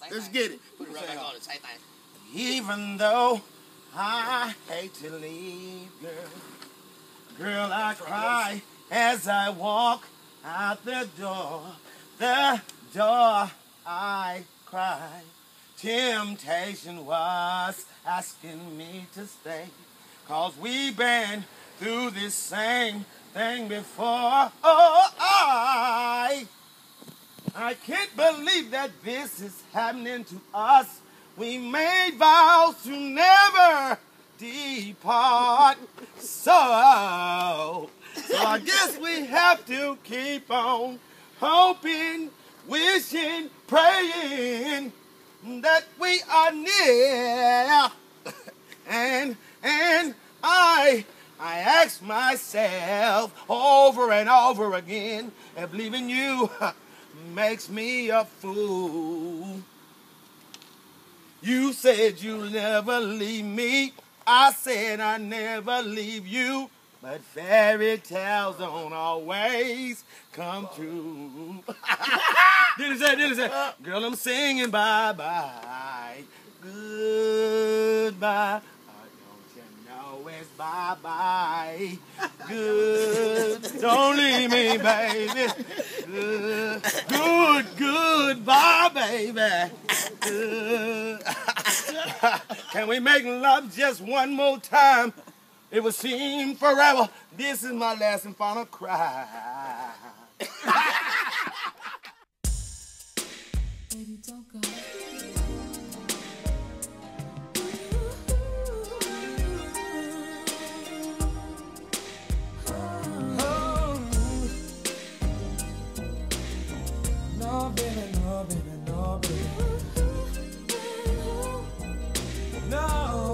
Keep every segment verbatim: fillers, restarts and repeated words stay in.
Let's get it. Put it right back on. It's tight time. Even though I hate to leave, girl, girl, I cry as I walk out the door. The door, I cry. Temptation was asking me to stay, 'cause we've been through this same thing before. Oh, I, I can't believe that this is happening to us. We made vows to never depart. So, so I guess we have to keep on hoping, wishing, praying that we are near. And, and I, I ask myself over and over again if leaving you makes me a fool. You said you'll never leave me. I said I never leave you. But fairy tales don't always come true. Did it say, did it say, girl, I'm singing bye-bye, goodbye. Oh, don't you know it's bye-bye, good. Don't leave me, baby. Good, good, goodbye, baby. Good. Can we make love just one more time? It would seem forever. This is my last and final cry. Baby, don't go. Oh. No, baby, no, baby, no, baby. No.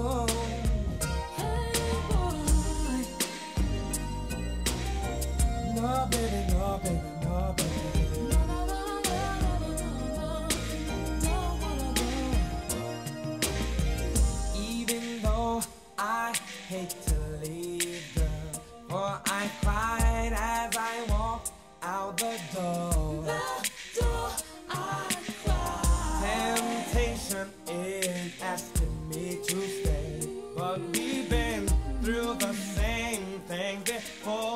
No, baby, no, baby, no, baby. No, no, no, no, no, no, no, don't wanna go. Even though I hate to leave, girl, for I cried as I walked out the door. The door, I cried. Temptation is asking me to stay, but we've been through the same thing before.